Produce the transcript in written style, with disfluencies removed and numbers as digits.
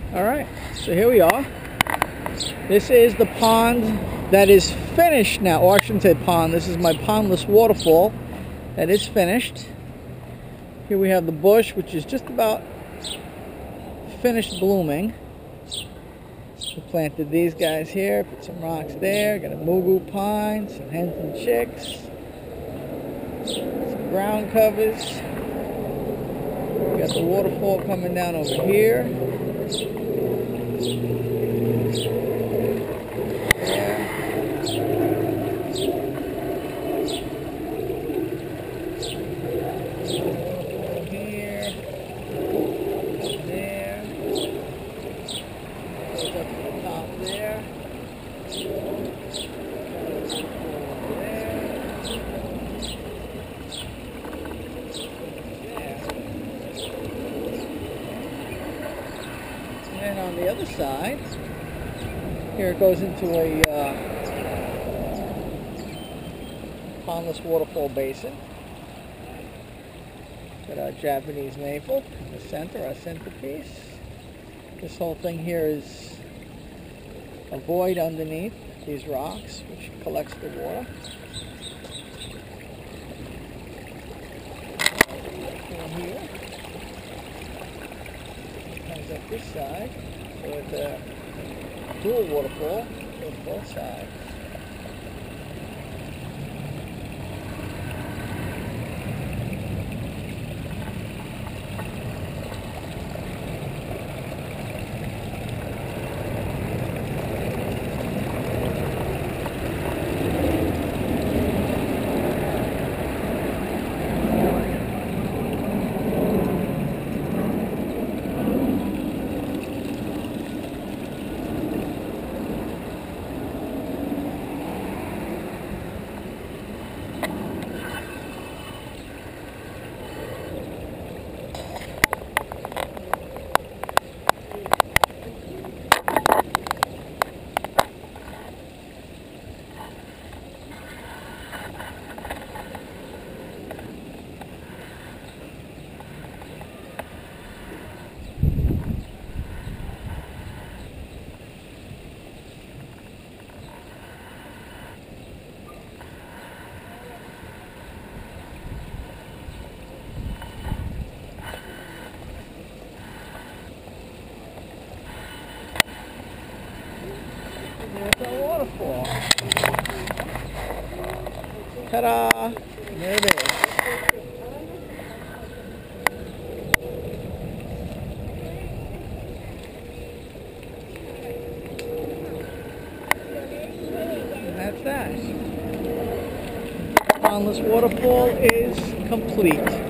Alright, so here we are. This is the pond that is finished now. Or I shouldn't say pond, this is my pondless waterfall that is finished. Here we have the bush, which is just about finished blooming. We planted these guys here, put some rocks there, got a mugu pine, some hens and chicks, some ground covers. We got the waterfall coming down over here. And on the other side, here it goes into a pondless waterfall basin. Got our Japanese maple in the center, our centerpiece. This whole thing here is a void underneath these rocks, which collects the water. Here. Comes up this side, so it's a dual waterfall on both sides. There's our waterfall. Ta-da! There it is. And that's that. The pondless waterfall is complete.